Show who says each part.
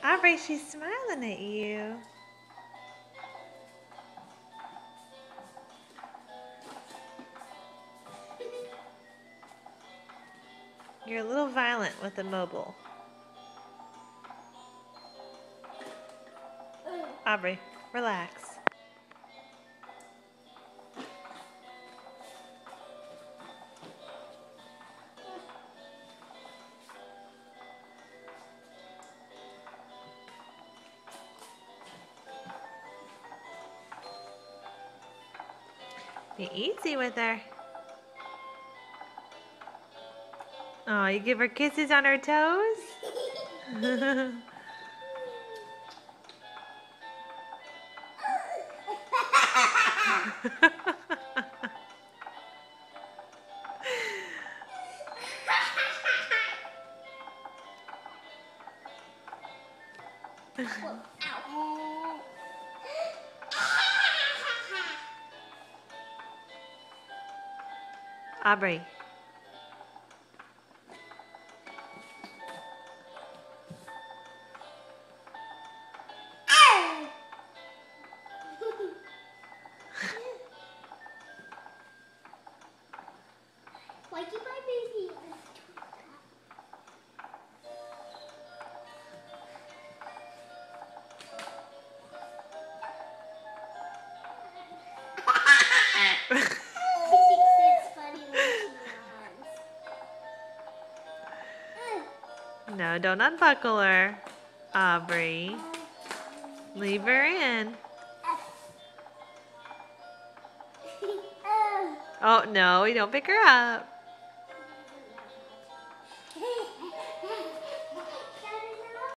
Speaker 1: Aubrey, she's smiling at you. You're a little violent with the mobile. Aubrey, relax. Be easy with her. Oh, you give her kisses on her toes? Aubrey.
Speaker 2: Why keep my baby?
Speaker 1: No, don't unbuckle her. Aubrey. Leave her in. Oh, no, you don't pick her up.